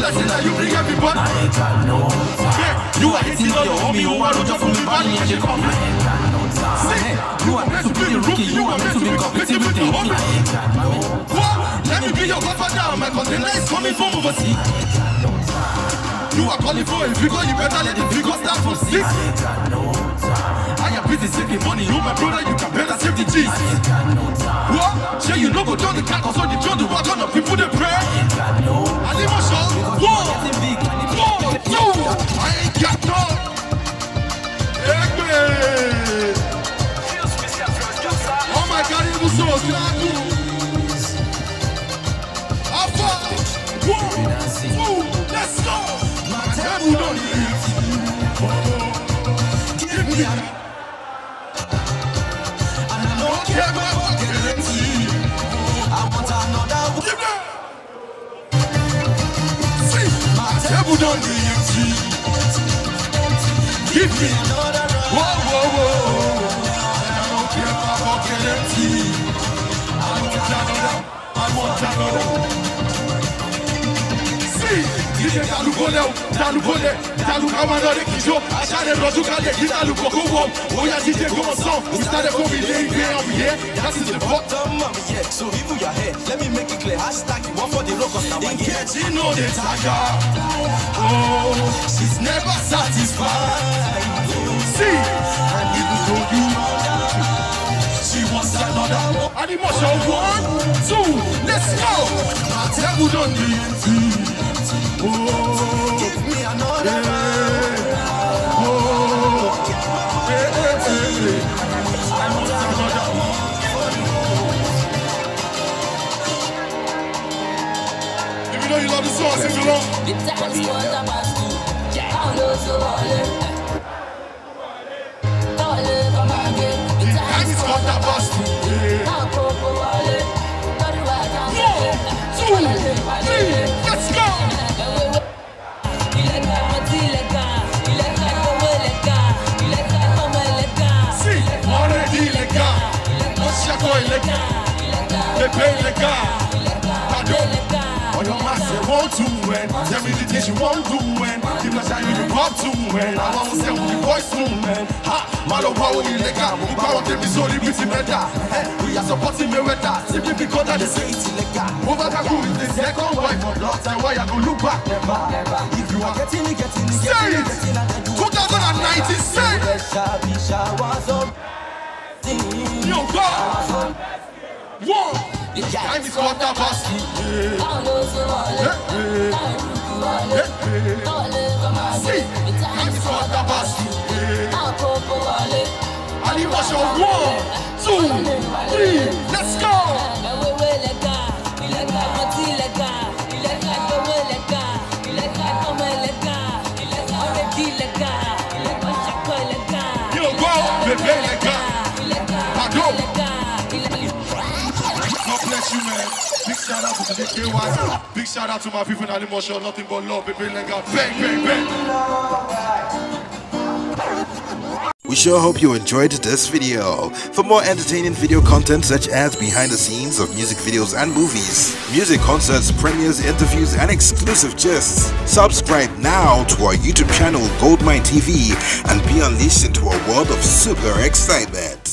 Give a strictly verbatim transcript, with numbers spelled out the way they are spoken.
blessing that you bring everybody. I ain't got no time. Yeah, you are hitting on your homie who want to jump from the valley and she come. I ain't got no time. You are meant to be the rookie, you are meant to be competing with the homie. I ain't got no time. What? Let me be your godfather, my container is coming from overseas. I ain't got no time. You are calling for a figure, you better let the figure start from six. I ain't got no time. I am busy saving money, you my brother, you can better save the G's. I ain't got no time. What? Sure you know go down the car, cause on the job the work on the people they pray. I ain't got no time. I need my show. One, one, two. I ain't got no. Oh my God, it was so glad to. Alpha. One, two, let's go. My table don't leave. Give me a. And I don't care about what can see. I want another one. Give me. See, my table don't leave. Give me another run. Whoa, whoa, whoa. And I don't care about what can see. I want another. I want another. Dije talukole, talukole, talukamana de kijo. Achane rojukale, talukoko. Oya dije go on song. We started from the day over here. That is the bottom of me, yeah. So even your head, let me make it clear. Hashtag you want for the rock of the yeah. She know the tiger. Oh, she's never satisfied. See, and even though you know that, she wants another. Animation one, two, let's go. My table don't be empty. Oh, give me another. Yeah. Oh, hey, hey, hey. I want another. If you know you love the song, sing along. The time is what I'm asking. How low so all the time is what I'm asking. How popo wallet. One, two, three, let's go. Pepe les gars, pardon. On your master won't do it. Tell me the things you won't do it. Give me a shine you pop to it. I want to say with the voice to it. Ha, malo power in the gap. We power them is only pretty better. We are supporting me with that. Simply because I say it's illegal. Over the crew is the second wife for long time. Why I go look back? Never, never. If you are getting it, getting it, getting it, getting it. twenty nineteen, say it. Yo, God. One, the time is quarter past. See, time is quarter past. Animation one, two, three, let's go. Yo, go, bébé, les gars. Pardon. You, man. Big shout out to the Kaywise. Big shout out to my people in Animation. Nothing but love, baby. Bang, bang, bang. We sure hope you enjoyed this video. For more entertaining video content such as behind the scenes of music videos and movies, music concerts, premieres, interviews, and exclusive gists, subscribe now to our YouTube channel Goldmyne T V and be unleashed into a world of super excitement.